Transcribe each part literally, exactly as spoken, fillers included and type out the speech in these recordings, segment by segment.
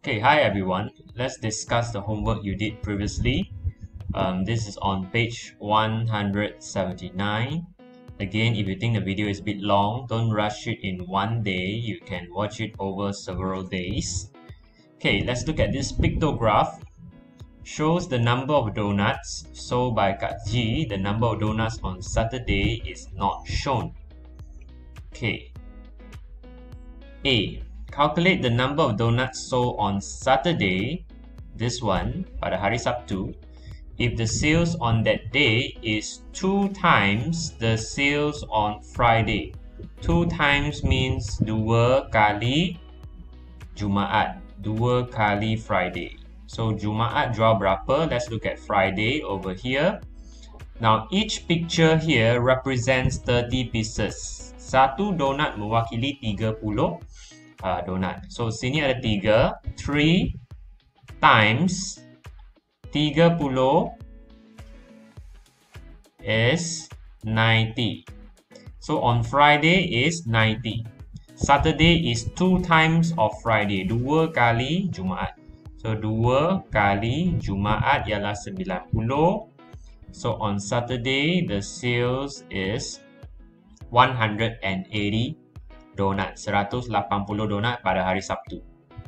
Okay, hi everyone. Let's discuss the homework you did previously. Um, this is on page one hundred seventy-nine. Again, if you think the video is a bit long, don't rush it in one day. You can watch it over several days. Okay, let's look at this pictograph. Shows the number of donuts sold by Kak G. The number of donuts on Saturday is not shown. Okay. A. Calculate the number of donuts sold on Saturday, this one, pada hari Sabtu, if the sales on that day is two times the sales on Friday. Two times means dua kali Jumaat, dua kali Friday. So Jumaat jual berapa? Let's look at Friday over here. Now each picture here represents thirty pieces. Satu donat mewakili tiga puluh uh, donat. So sini ada tiga, three times tiga puluh is ninety. So on Friday is ninety. Saturday is two times of Friday, dua kali Jumaat. So dua kali Jumaat ialah sembilan puluh. So on Saturday the sales is one hundred eighty donat, seratus lapan puluh donat pada hari Sabtu.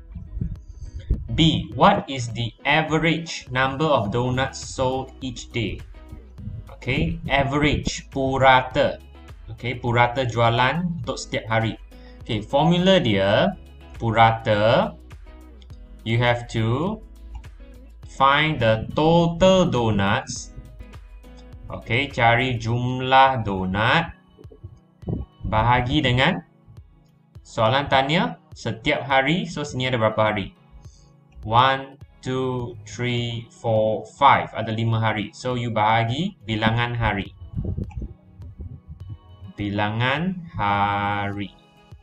B. What is the average number of donuts sold each day? Okay, average, purata. Okay, purata jualan untuk setiap hari. Okay, formula dia, purata, you have to find the total donuts. Okay, cari jumlah donat, bahagi dengan soalan tanya setiap hari. So sini ada berapa hari? one, two, three, four, five. Ada lima hari. So you bahagi bilangan hari. Bilangan hari.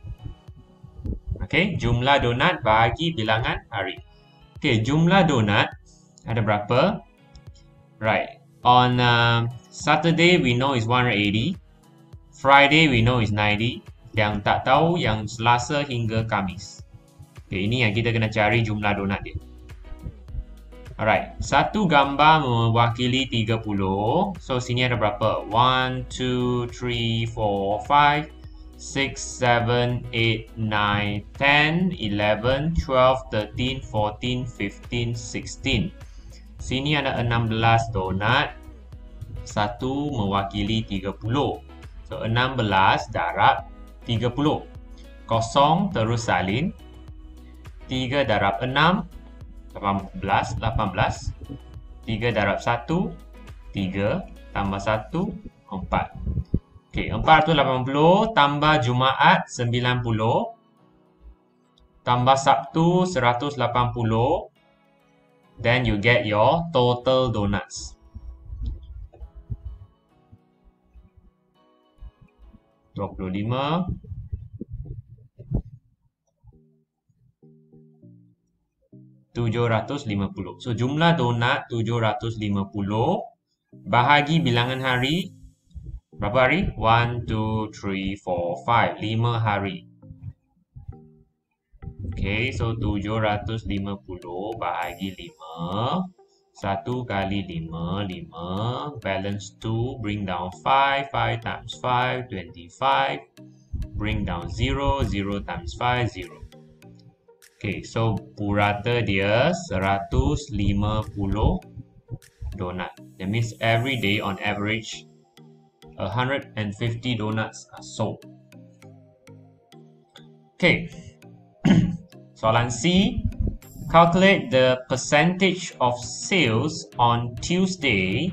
Okay, jumlah donat bahagi bilangan hari. Okay, jumlah donat ada berapa? Right. On uh, Saturday we know is one hundred eighty. Friday we know is ninety. Yang tak tahu yang Selasa hingga Khamis. Okay, ini yang kita kena cari jumlah donat dia. Alright, satu gambar mewakili tiga puluh. So sini ada berapa? one, two, three, four, five, six, seven, eight, nine, ten, eleven, twelve, thirteen, fourteen, fifteen, sixteen. Sini ada enam belas donat. Satu mewakili tiga puluh. So enam belas darab tiga puluh. Kosong terus salin. tiga darab enam, lapan belas, lapan belas. tiga darab satu, tiga. Tambah satu, empat. Okay, empat ratus lapan puluh tambah Jumaat, sembilan puluh. Tambah Sabtu, seratus lapan puluh. Then you get your total donuts. dua puluh lima. tujuh ratus lima puluh. So jumlah donat tujuh ratus lima puluh bahagi bilangan hari. Berapa hari? one, two, three, four, five. lima hari. Okay, so tujuh ratus lima puluh bahagi lima. satu kali lima, lima. Balance two, bring down five. five times five, twenty-five. Bring down zero. zero times five, zero. Okay, so purata dia seratus lima puluh donat. That means every day on average one hundred fifty donuts are sold. Okay. Soalan C. Calculate the percentage of sales on Tuesday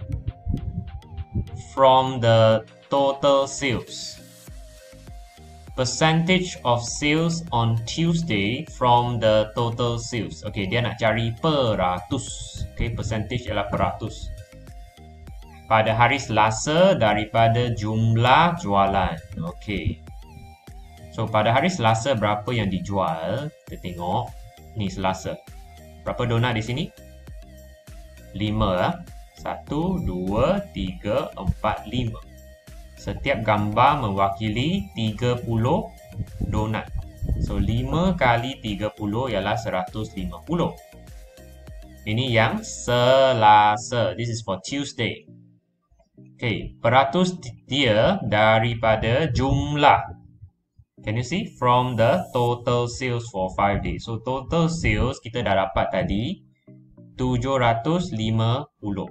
from the total sales. Percentage of sales on Tuesday from the total sales. Okay, dia nak cari peratus. Okay, percentage ialah peratus. Pada hari Selasa daripada jumlah jualan. Okay. So, pada hari Selasa berapa yang dijual? Kita tengok. Ni Selasa. Berapa donat di sini? lima. satu, dua, tiga, empat, lima. Setiap gambar mewakili tiga puluh donat. So, lima kali tiga puluh ialah seratus lima puluh. Ini yang Selasa. This is for Tuesday. Okay, peratus dia daripada jumlah. Can you see? From the total sales for five days. So, total sales kita dah dapat tadi tujuh ratus lima puluh.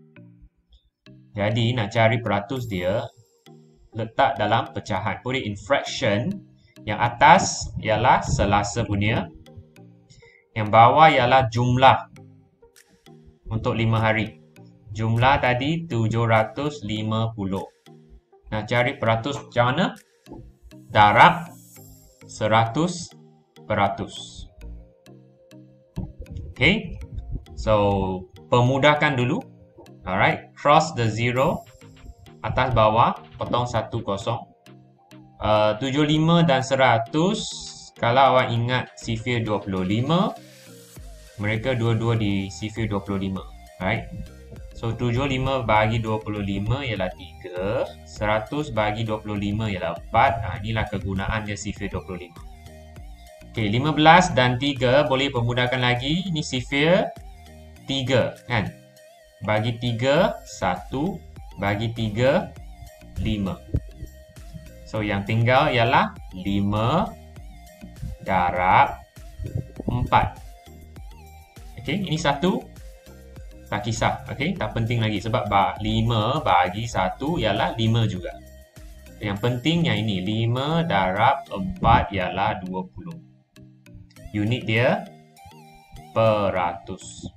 Jadi, nak cari peratus dia, letak dalam pecahan. Put it in fraction. Yang atas ialah Selasa punya. Yang bawah ialah jumlah untuk lima hari. Jumlah tadi tujuh ratus lima puluh. Nak cari peratus macam mana? Darab seratus peratus. Okay. So, pemudahkan dulu. Alright. Cross the zero. Atas bawah. Potong satu kosong. Uh, tujuh puluh lima dan seratus. Kalau awak ingat sifir dua puluh lima. Mereka dua-dua di sifir dua puluh lima. Alright. So, tujuh puluh lima bagi dua puluh lima ialah tiga. seratus bagi dua puluh lima ialah empat. Ha, inilah kegunaan dia sifir dua puluh lima. Okey, lima belas dan tiga boleh pemudahkan lagi. Ini sifir tiga, kan? Bagi tiga, satu. Bagi tiga, lima. So, yang tinggal ialah lima darab empat. Okey, ini satu. Tak kisah, okay? Tak penting lagi sebab lima bagi satu ialah lima juga. Yang penting yang ini, lima darab empat ialah dua puluh. Unit dia peratus.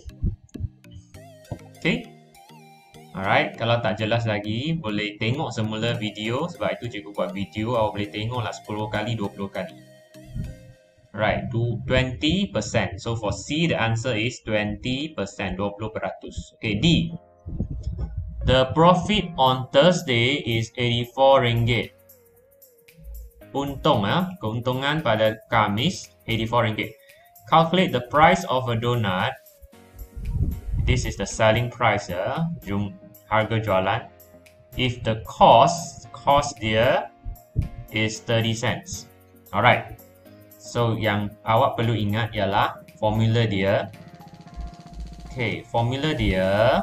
Okay? Alright, kalau tak jelas lagi, boleh tengok semula video. Sebab itu cikgu buat video, awak boleh tengoklah sepuluh kali, dua puluh kali. Right, twenty percent. So for C, the answer is twenty percent, dua puluh peratus. Okay, D. The profit on Thursday is eighty-four ringgit. Untung, ah, keuntungan pada Khamis, eighty-four ringgit. Calculate the price of a donut. This is the selling price, ya. Jum, harga jualan. If the cost, cost dia is thirty cents. Alright. So, yang awak perlu ingat ialah formula dia. Okay, formula dia.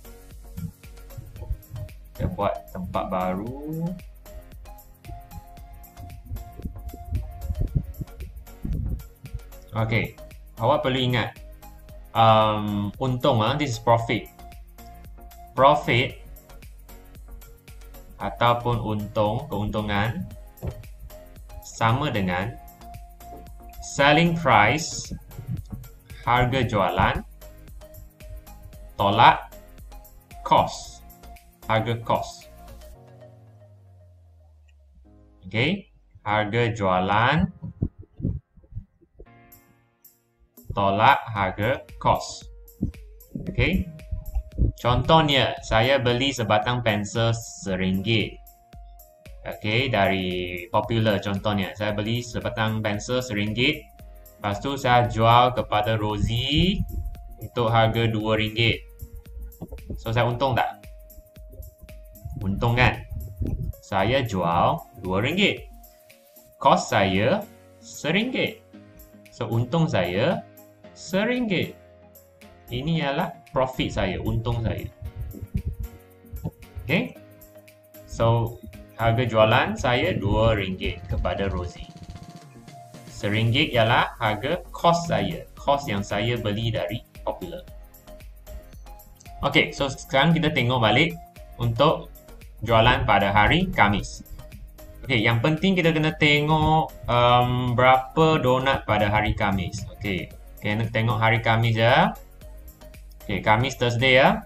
Kita buat tempat baru. Okay, awak perlu ingat. Um, untung, ah, this is profit. Profit ataupun untung, keuntungan sama dengan selling price, harga jualan, tolak cost, harga cost. Okay, harga jualan, tolak harga cost. Okay, contohnya saya beli sebatang pensel seringgit. Okay, dari Popular contohnya. Saya beli sebatang pensel seringgit. Lepas tu saya jual kepada Rosie untuk harga dua ringgit. So, saya untung tak? Untung, kan? Saya jual dua ringgit. Kos saya seringgit. So, untung saya seringgit. Ini ialah profit saya, untung saya. Okay? So, harga jualan saya dua ringgit kepada Rosie. Seringgit ialah harga kos saya. Kos yang saya beli dari Popular. Okay, so sekarang kita tengok balik untuk jualan pada hari Khamis. Okay, yang penting kita kena tengok um, berapa donat pada hari Khamis. Okay, kena tengok hari Khamis ya. Okay, Khamis Thursday ya.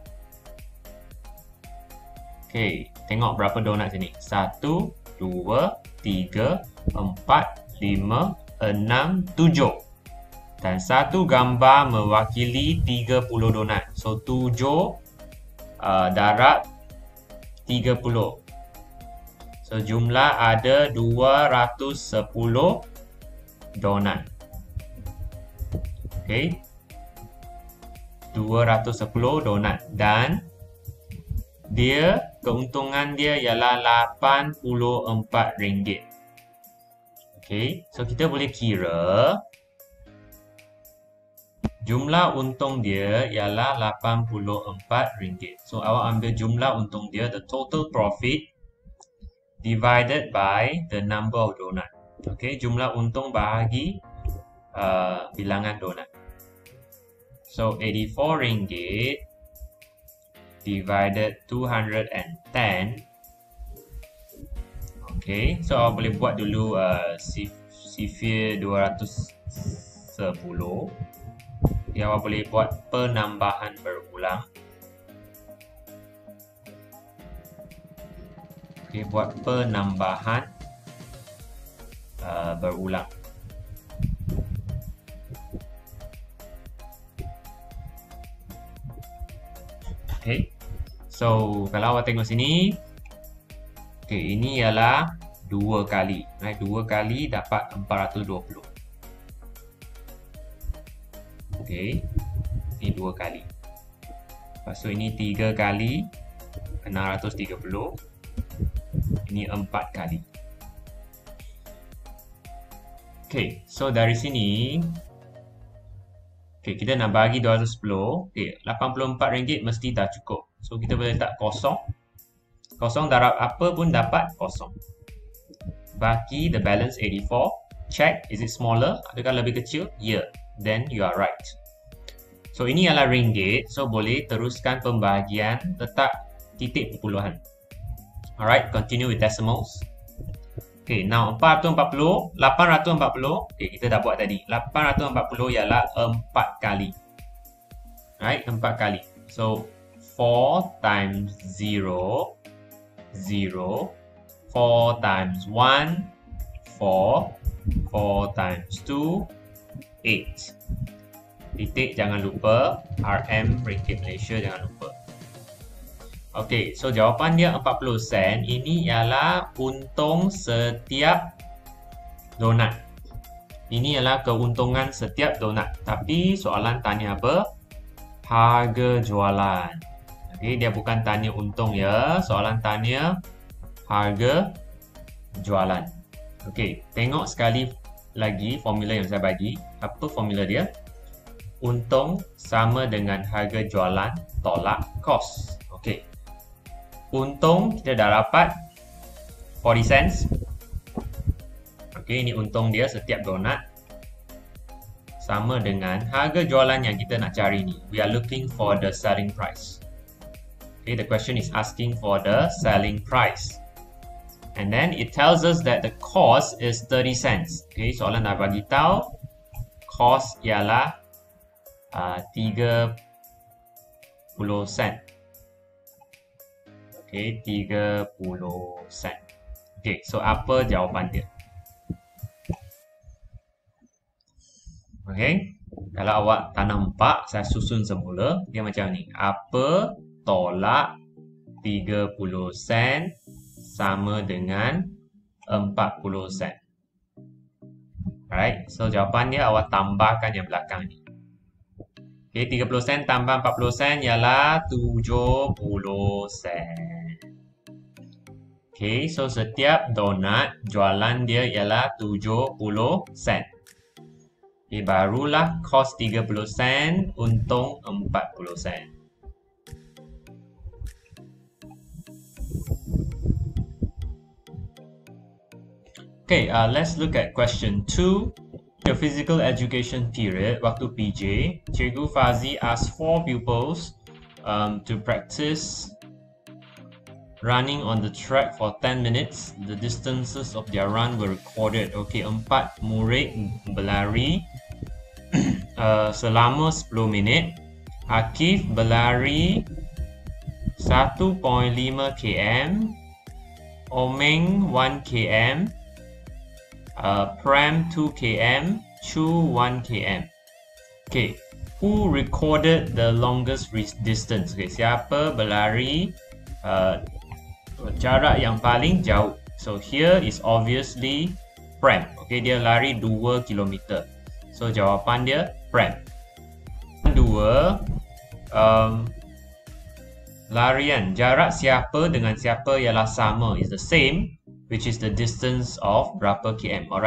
Okay, tengok berapa donat sini. Satu, dua, tiga, empat, lima, enam, tujuh. Dan satu gambar mewakili tiga puluh donat. So, tujuh uh, darab tiga puluh. So, jumlah ada dua ratus sepuluh donat. Okay. dua ratus sepuluh donat. Dan dia, keuntungan dia ialah lapan puluh empat ringgit. Ok, Okay, so kita boleh kira jumlah untung dia ialah lapan puluh empat ringgit. So awak ambil jumlah untung dia, the total profit divided by the number of donut. Okay, jumlah untung bahagi uh, bilangan donut. So eighty-four ringgit divided two hundred ten. Okay, so awak boleh buat dulu uh, sifir dua ratus sepuluh. Okay, awak boleh buat penambahan berulang. Okay, buat penambahan uh, berulang. Okay, so kalau awak tengok sini, okay, ini ialah dua kali. Right, dua kali dapat empat ratus dua puluh. Okay, ini dua kali. Lepas tu ini tiga kali enam ratus tiga puluh. Ini empat kali. Okay, so dari sini, okay, kita nak bagi dua ratus sepuluh. Okay, lapan puluh empat ringgit mesti dah cukup. So kita boleh letak kosong. Kosong darab apa pun dapat kosong. Baki the balance eighty-four. Check, is it smaller? Adakah lebih kecil? Yeah, then you are right. So ini adalah ringgit. So boleh teruskan pembahagian, letak titik perpuluhan. Alright, continue with decimals. Okay, now empat ratus empat puluh, lapan ratus empat puluh. Okay, kita dah buat tadi. lapan ratus empat puluh ialah empat kali. Right, empat kali. So four times zero, zero. four times one, four. four times two, eight. Titik jangan lupa. R M, ringgit Malaysia jangan lupa. Okay, so jawapan dia empat puluh sen. Ini ialah untung setiap donat. Ini ialah keuntungan setiap donat. Tapi soalan tanya apa? Harga jualan. Okay, dia bukan tanya untung ya. Soalan tanya harga jualan. Okay, tengok sekali lagi formula yang saya bagi. Apa formula dia? Untung sama dengan harga jualan tolak kos. Okay. Untung kita dah dapat forty cents. Okay, ini untung dia setiap donat. Sama dengan harga jualan yang kita nak cari ni. We are looking for the selling price. Okay, the question is asking for the selling price. And then it tells us that the cost is thirty cents. Okay, soalan dah bagi tahu cost ialah uh, tiga puluh sen. Okay, tiga puluh sen. Okay, so apa jawapan dia? Okay, kalau awak tak nampak, saya susun semula. Dia macam ni. Apa tolak tiga puluh sen sama dengan empat puluh sen. Alright, so jawapan dia awak tambahkan yang belakang ni. Okay, tiga puluh sen tambah empat puluh sen ialah tujuh puluh sen. Okay, so setiap donat jualan dia ialah tujuh puluh sen. Okay, barulah kos tiga puluh sen, untung empat puluh sen. Okay, uh, let's look at question two. The physical education period, waktu P J, Cikgu Fazi asked four pupils um, to practice running on the track for ten minutes. The distances of their run were recorded. Okay, empat murid berlari uh, selama sepuluh minit. Akif berlari satu perpuluhan lima kilometer. Omeng one kilometer. Uh, Pram two kilometer, Chu one kilometer. Okay, who recorded the longest distance? Okay, siapa berlari uh, jarak yang paling jauh? So here is obviously Pram. Okay, dia lari dua kilometer. So jawapan dia Pram. Dua, um, larian jarak siapa dengan siapa ialah sama, is the same, which is the distance of berapa km. Alright,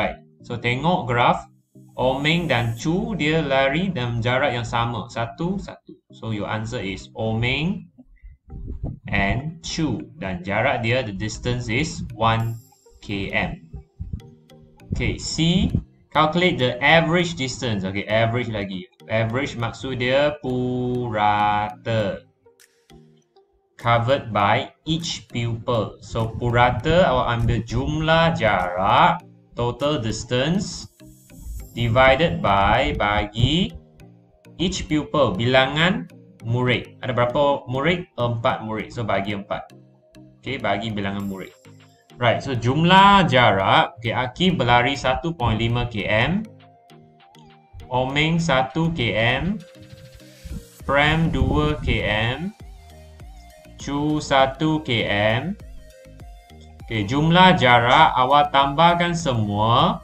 So tengok graf, Omeng dan Chu dia lari dalam jarak yang sama, satu satu. So your answer is Omeng and Chu, dan jarak dia, the distance is one kilometer. Okay, C, calculate the average distance. Okay, average lagi. Average maksud dia purata, covered by each pupil. So purata awak ambil jumlah jarak, total distance, divided by, bagi each pupil, bilangan murid. Ada berapa murid? Empat murid. So bagi empat. Okay, bagi bilangan murid. Right, so jumlah jarak. Okay, Akif berlari satu koma lima kilometer, Omeng satu kilometer, Prem dua kilometer, Chu satu kilometer. Okay, jumlah jarak awak tambahkan semua.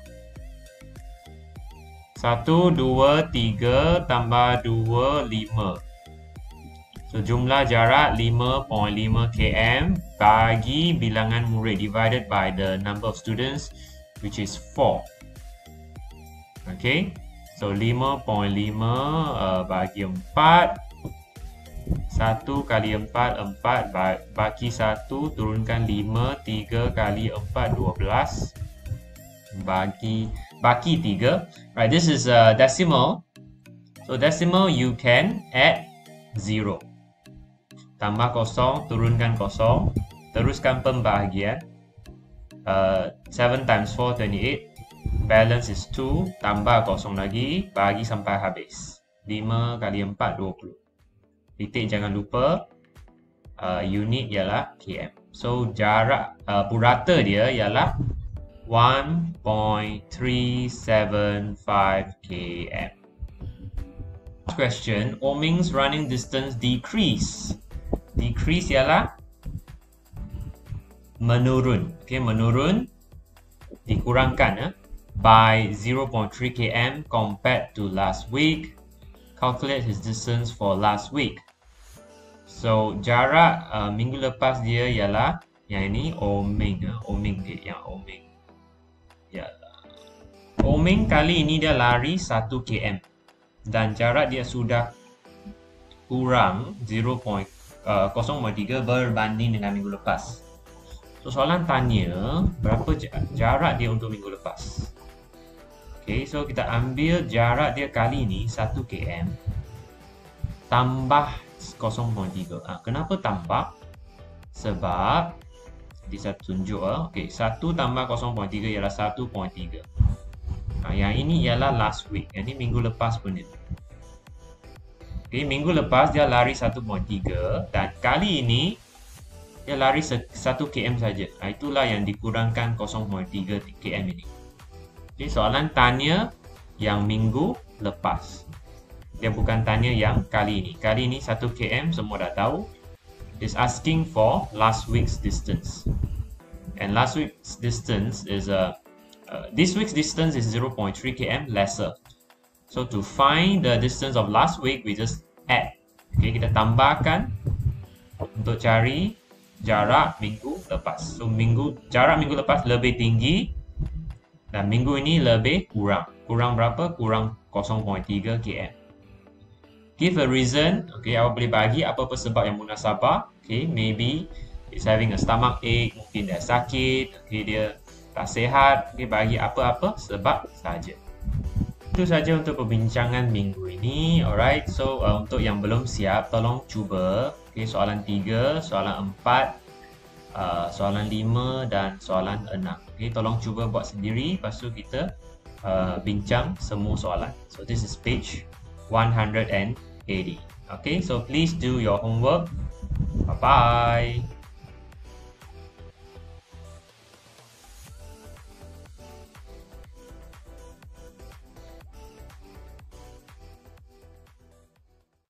satu, dua, tiga tambah dua, lima. So jumlah jarak lima koma lima kilometer bagi bilangan murid divided by the number of students, which is four. Okay, so lima koma lima uh, bagi empat, satu kali empat, empat bagi satu, turunkan lima, tiga kali empat, dua belas, bagi baki tiga. Right, this is a decimal. So decimal you can add zero. Tambah kosong, turunkan kosong, teruskan pembahagian. Uh, seven times four, twenty-eight. Balance is two, tambah kosong lagi, bagi sampai habis. lima kali empat, dua puluh. Titik jangan lupa. Uh, unit ialah km. So jarak uh, purata dia ialah one point three seven five kilometer. Question, Omeng's running distance decrease. Decrease ialah menurun. Okay, menurun, dikurangkan eh, by zero point three kilometer compared to last week. Calculate his distance for last week. So jarak uh, minggu lepas dia ialah yang ini, Omeng. Eh, Omeng dia, yang Omeng. Ya. Omeng kali ini dia lari satu kilometer dan jarak dia sudah kurang zero point tiga berbanding dengan minggu lepas. So soalan tanya berapa jarak dia untuk minggu lepas. Okay, so kita ambil jarak dia kali ini satu kilometer tambah kosong koma tiga. Ha, kenapa tambah? Sebab di saya tunjuk ah. Okey, satu tambah kosong koma tiga ialah satu koma tiga. Ha, yang ini ialah last week. Yang ini minggu lepas punya. Okey, minggu lepas dia lari satu koma tiga dan kali ini dia lari satu kilometer saja. Ha, itulah yang dikurangkan kosong koma tiga kilometer ini. Okey, soalan tanya yang minggu lepas. Dia bukan tanya yang kali ini. Kali ini satu kilometer semua dah tahu. Is asking for last week's distance, and last week's distance is a uh, uh, this week's distance is zero point three kilometer lesser. So to find the distance of last week, we just add. Okay, kita tambahkan untuk cari jarak minggu lepas. So minggu jarak minggu lepas lebih tinggi dan minggu ini lebih kurang. Kurang berapa? Kurang kosong koma tiga kilometer. Give a reason. Okay, awak boleh bagi apa-apa sebab yang munasabah. Okay, maybe it's having a stomach ache, mungkin dia sakit, okay, dia tak sihat. Okay, bagi apa-apa sebab saja. Itu saja untuk perbincangan minggu ini. Alright, so uh, untuk yang belum siap, tolong cuba. Okay, soalan tiga, soalan empat, uh, soalan lima dan soalan enam. Okay, tolong cuba buat sendiri. Lepas tu kita uh, bincang semua soalan. So this is page one hundred eighty. Okay, so please do your homework. Bye bye.